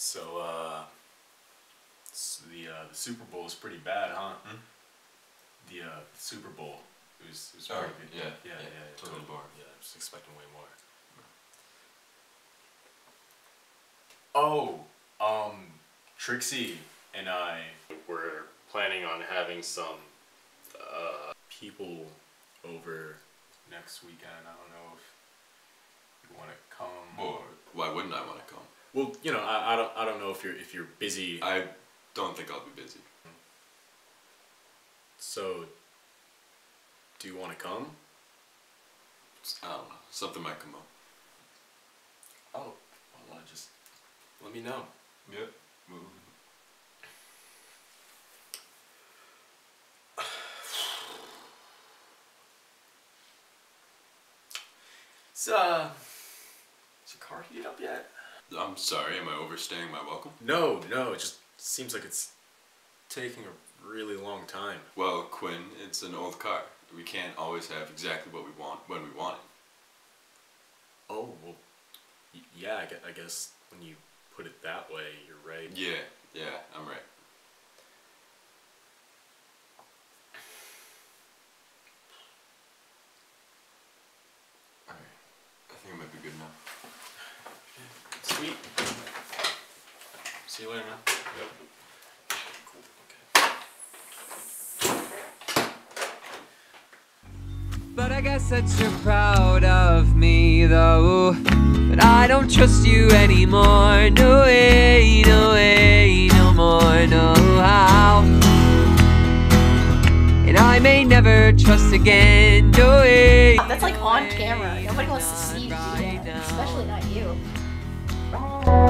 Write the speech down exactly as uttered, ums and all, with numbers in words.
So, uh, the uh, the Super Bowl is pretty bad, huh? Hmm? The uh, Super Bowl, it was, it was pretty oh, good. Yeah, yeah, yeah, yeah, totally totally. boring. Yeah, I was expecting way more. Oh, um, Trixie and I were planning on having some uh, people over next weekend. I don't know if you want to come. Well, why wouldn't I want to come? Well, you know, I, I don't I don't know if you're if you're busy. I don't think I'll be busy. So, do you want to come? I don't know. Something might come up. Oh, well, uh, just let me know. Yep. Is, uh, is your car heated up yet? I'm sorry, am I overstaying my welcome? No, no, it just seems like it's taking a really long time. Well, Quinn, it's an old car. We can't always have exactly what we want when we want it. Oh, well, y yeah, I guess, I guess when you put it that way, you're right. Yeah, yeah, I'm right. Alright, I think it might be good now. Sweet. See you later, man. Yep. Cool, okay. But I guess that you're proud of me though. But I don't trust you anymore. No way, no way, no more, no how. And I may never trust again. No way. That's like on camera. Nobody wants to see you do that, especially not you.